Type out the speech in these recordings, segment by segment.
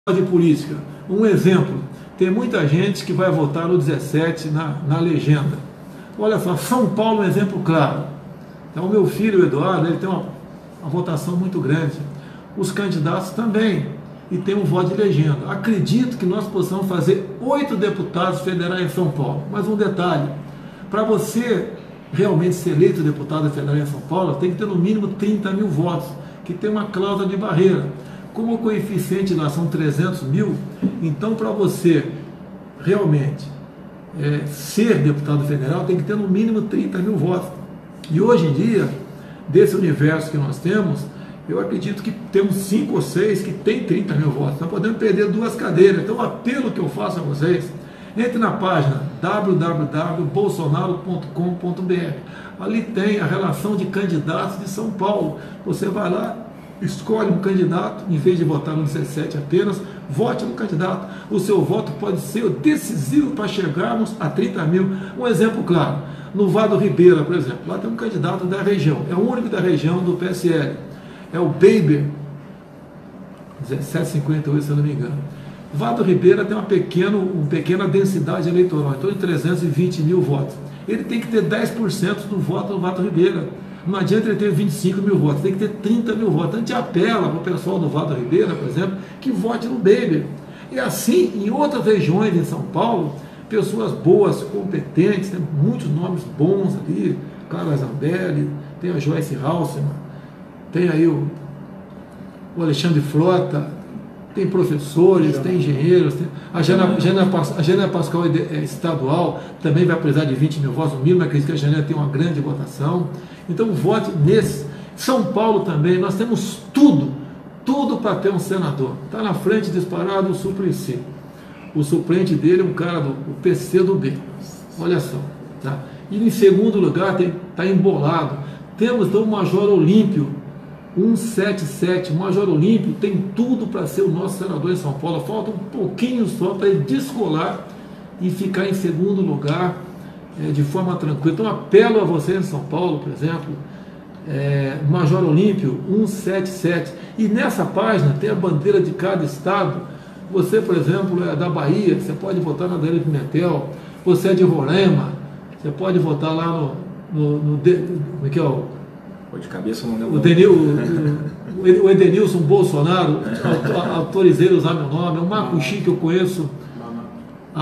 de política. Um exemplo, tem muita gente que vai votar no 17 na legenda. Olha só, São Paulo é um exemplo claro. Então, o meu filho, o Eduardo, ele tem uma votação muito grande. Os candidatos também. E tem um voto de legenda. Acredito que nós possamos fazer 8 deputados federais em São Paulo. Mas um detalhe, para você realmente ser eleito deputado federal em São Paulo, tem que ter no mínimo 30 mil votos, que tem uma cláusula de barreira. Como o coeficiente lá são 300 mil, então para você realmente ser deputado federal tem que ter no mínimo 30 mil votos. E hoje em dia, desse universo que nós temos, eu acredito que temos 5 ou 6 que tem 30 mil votos. Nós podemos perder 2 cadeiras. Então o apelo que eu faço a vocês, entre na página www.bolsonaro.com.br. Ali tem a relação de candidatos de São Paulo. Você vai lá, escolhe um candidato, em vez de votar no 17 apenas, vote no candidato. O seu voto pode ser decisivo para chegarmos a 30 mil. Um exemplo claro, no Vado Ribeira, por exemplo, lá tem um candidato da região, é o único da região do PSL, é o Baber, 1758, se eu não me engano. Vado Ribeira tem uma pequena densidade eleitoral, então de 320 mil votos. Ele tem que ter 10% do voto do Vado Ribeira. Não adianta ele ter 25 mil votos, tem que ter 30 mil votos. A gente apela para o pessoal do Vado Ribeira, por exemplo, que vote no Baber. E assim, em outras regiões em São Paulo, pessoas boas, competentes, tem muitos nomes bons ali, Carla Zambelli, tem a Joyce Halseman, tem aí o Alexandre Frota, tem professores, tem engenheiros, tem a Jana Pascoal é estadual, também vai precisar de 20 mil votos, no mínimo, acredito que a Jana tem uma grande votação. Então vote nesse. São Paulo também, nós temos tudo para ter um senador. Está na frente disparado o Suplicy. O suplente dele é um cara do PC do B. Olha só. Tá? E em segundo lugar está embolado. Temos então o Major Olímpio, 177. O Major Olímpio tem tudo para ser o nosso senador em São Paulo. Falta um pouquinho só para ele descolar e ficar em segundo lugar de forma tranquila. Então apelo a vocês em São Paulo, por exemplo, Major Olímpio 177. E nessa página tem a bandeira de cada estado. Você, por exemplo, é da Bahia, você pode votar na Adriana Pimentel. Você é de Roraima, você pode votar lá como é que é o... De cabeça não deu o Edenilson Bolsonaro, autorizei ele a usar meu nome, é um Macuxi que eu conheço há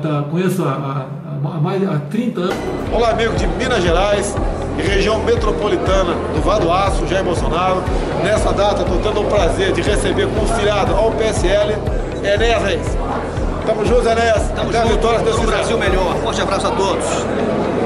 mais de 30 anos. Olá, amigo de Minas Gerais e região metropolitana do Vado Aço, Jair Bolsonaro. Nessa data, estou tendo o prazer de receber como filiado ao PSL, Enéas Reis. Tamo juntos, Enéas. Tamo junto. Vitória, Deus quiser. Brasil melhor. Forte abraço a todos.